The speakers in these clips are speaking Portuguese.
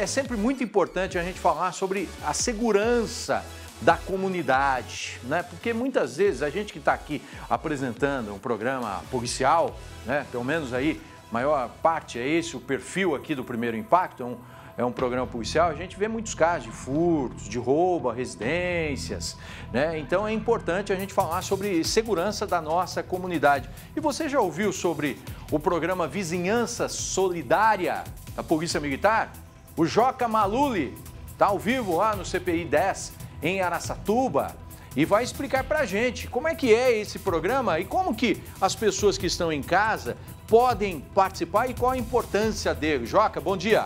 é sempre muito importante a gente falar sobre a segurança da comunidade, né? Porque muitas vezes a gente que está aqui apresentando um programa policial, né? Pelo menos aí, maior parte é esse o perfil aqui do Primeiro Impacto, é um programa policial, a gente vê muitos casos de furtos, de roubo a residências, né? Então é importante a gente falar sobre segurança da nossa comunidade. E você já ouviu sobre o programa Vizinhança Solidária da Polícia Militar? O Joca Maluli está ao vivo lá no CPI 10 em Araçatuba e vai explicar para a gente como é que é esse programa e como que as pessoas que estão em casa podem participar e qual a importância dele. Joca, bom dia.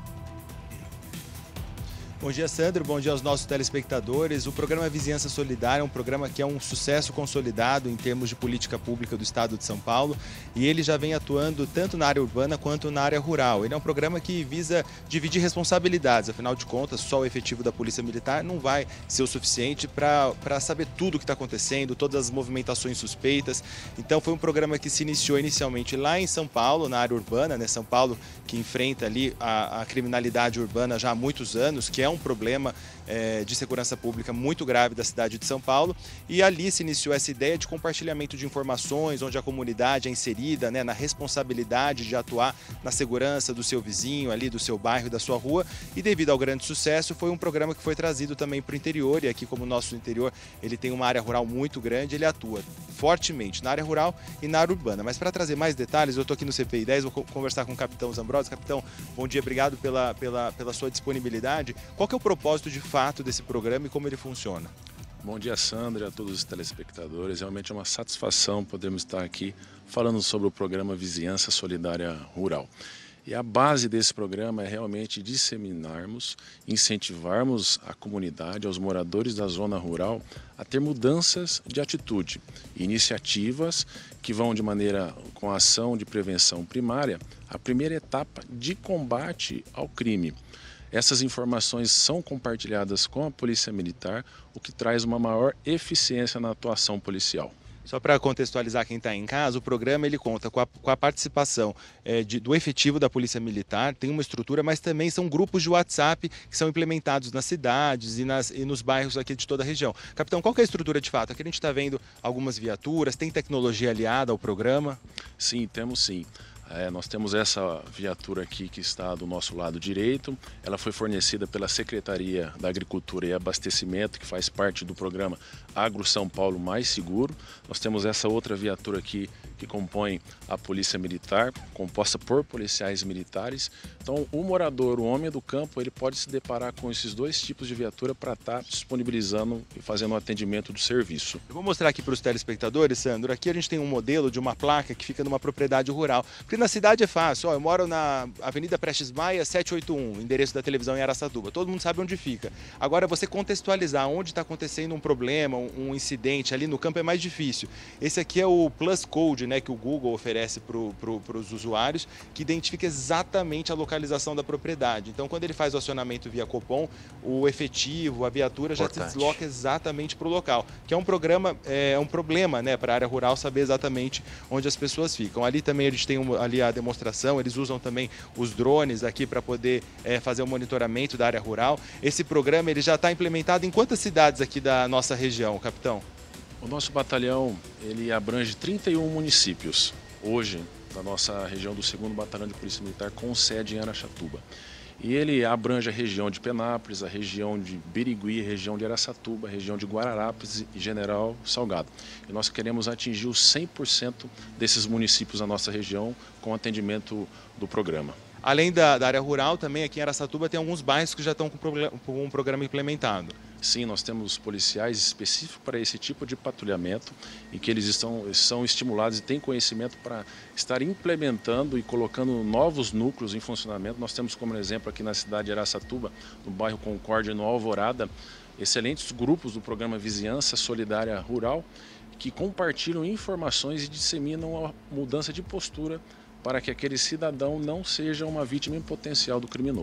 Bom dia, Sandro. Bom dia aos nossos telespectadores. O programa Vizinhança Solidária é um programa que é um sucesso consolidado em termos de política pública do Estado de São Paulo e ele já vem atuando tanto na área urbana quanto na área rural. Ele é um programa que visa dividir responsabilidades, afinal de contas, só o efetivo da Polícia Militar não vai ser o suficiente para saber tudo o que está acontecendo, todas as movimentações suspeitas. Então foi um programa que se iniciou inicialmente lá em São Paulo, na área urbana, né? São Paulo que enfrenta ali a criminalidade urbana já há muitos anos, que é um problema de segurança pública muito grave da cidade de São Paulo, e ali se iniciou essa ideia de compartilhamento de informações, onde a comunidade é inserida, né, na responsabilidade de atuar na segurança do seu vizinho, ali do seu bairro, da sua rua, e devido ao grande sucesso foi um programa que foi trazido também para o interior, e aqui como o nosso interior ele tem uma área rural muito grande, ele atua fortemente na área rural e na área urbana. Mas para trazer mais detalhes, eu estou aqui no CPI 10, vou conversar com o Capitão Zambrosi. Capitão, bom dia, obrigado pela sua disponibilidade. Qual que é o propósito de fato desse programa e como ele funciona? Bom dia, Sandra, a todos os telespectadores. Realmente é uma satisfação podermos estar aqui falando sobre o programa Vizinhança Solidária Rural. E a base desse programa é realmente disseminarmos, incentivarmos a comunidade, aos moradores da zona rural, a ter mudanças de atitude, iniciativas que vão de maneira com a ação de prevenção primária, a primeira etapa de combate ao crime. Essas informações são compartilhadas com a Polícia Militar, o que traz uma maior eficiência na atuação policial. Só para contextualizar quem está em casa, o programa ele conta com a participação do efetivo da Polícia Militar, tem uma estrutura, mas também são grupos de WhatsApp que são implementados nas cidades e nos bairros aqui de toda a região. Capitão, qual que é a estrutura de fato? Aqui a gente está vendo algumas viaturas, tem tecnologia aliada ao programa? Sim, temos sim. Nós temos essa viatura aqui que está do nosso lado direito, ela foi fornecida pela Secretaria da Agricultura e Abastecimento, que faz parte do programa Agro São Paulo Mais Seguro. Nós temos essa outra viatura aqui que compõe a Polícia Militar, composta por policiais militares. Então o morador, o homem do campo, ele pode se deparar com esses dois tipos de viatura para estar disponibilizando e fazendo o atendimento do serviço. Eu vou mostrar aqui para os telespectadores, Sandro, aqui a gente tem um modelo de uma placa que fica numa propriedade rural. Porque na cidade é fácil, eu moro na Avenida Prestes Maia 781, endereço da televisão em Araçatuba, todo mundo sabe onde fica. Agora você contextualizar onde está acontecendo um problema, um incidente ali no campo é mais difícil. Esse aqui é o Plus Code, né, que o Google oferece para os usuários, que identifica exatamente a localização da propriedade. Então quando ele faz o acionamento via Copom, o efetivo, a viatura já se desloca exatamente para o local, que é um problema, né, para a área rural saber exatamente onde as pessoas ficam. Ali também a gente tem ali a demonstração, eles usam também os drones aqui para poder fazer o monitoramento da área rural. Esse programa ele já está implementado em quantas cidades aqui da nossa região, capitão? O nosso batalhão ele abrange 31 municípios, hoje, na nossa região do 2º Batalhão de Polícia Militar, com sede em Araçatuba. E ele abrange a região de Penápolis, a região de Birigui, a região de Araçatuba, a região de Guararapes e General Salgado. E nós queremos atingir os 100% desses municípios da nossa região com atendimento do programa. Além da área rural, também aqui em Araçatuba tem alguns bairros que já estão com um programa implementado. Sim, nós temos policiais específicos para esse tipo de patrulhamento e que eles são estimulados e têm conhecimento para estar implementando e colocando novos núcleos em funcionamento. Nós temos como exemplo aqui na cidade de Araçatuba, no bairro Concórdia, no Alvorada, excelentes grupos do programa Vizinhança Solidária Rural que compartilham informações e disseminam a mudança de postura para que aquele cidadão não seja uma vítima em potencial do criminoso.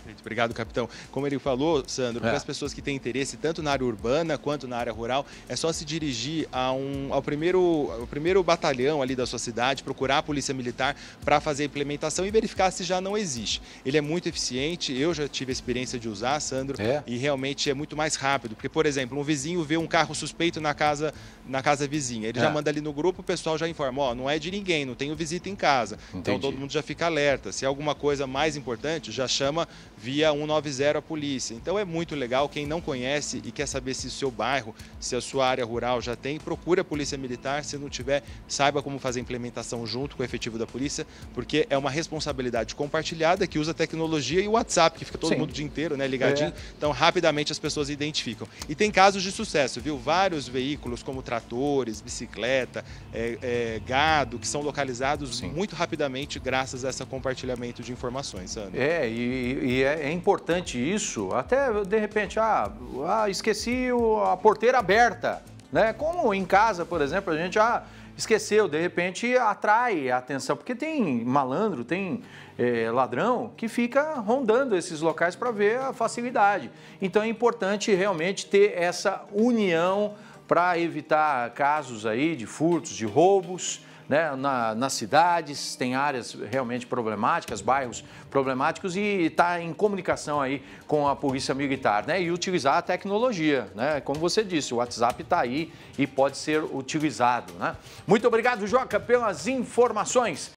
Obrigado, capitão. Como ele falou, Sandro, para as pessoas que têm interesse tanto na área urbana quanto na área rural, é só se dirigir ao primeiro batalhão ali da sua cidade, procurar a Polícia Militar para fazer a implementação e verificar se já não existe. Ele é muito eficiente, eu já tive a experiência de usar, Sandro, e realmente é muito mais rápido. Porque, por exemplo, um vizinho vê um carro suspeito na casa vizinha, ele já manda ali no grupo, o pessoal já informa, ó, não é de ninguém, não tenho visita em casa. Entendi. Então todo mundo já fica alerta. Se é alguma coisa mais importante, já chama via 190 a polícia. Então é muito legal. Quem não conhece e quer saber se o seu bairro, se a sua área rural já tem, procure a Polícia Militar. Se não tiver, saiba como fazer a implementação junto com o efetivo da polícia, porque é uma responsabilidade compartilhada que usa tecnologia e o WhatsApp, que fica todo mundo o dia inteiro, né, ligadinho. Então rapidamente as pessoas identificam. E tem casos de sucesso, viu? Vários veículos como tratores, bicicleta, gado, que são localizados muito rapidamente graças a esse compartilhamento de informações, Sandro. É importante isso, até de repente, esqueci a porteira aberta, né? Como em casa, por exemplo, a gente esqueceu, de repente atrai a atenção, porque tem malandro, tem ladrão que fica rondando esses locais para ver a facilidade. Então é importante realmente ter essa união para evitar casos aí de furtos, de roubos, né, nas cidades. Tem áreas realmente problemáticas, bairros problemáticos, e está em comunicação aí com a Polícia Militar, né, e utilizar a tecnologia, né, como você disse, o WhatsApp está aí e pode ser utilizado, né. Muito obrigado, Joca, pelas informações.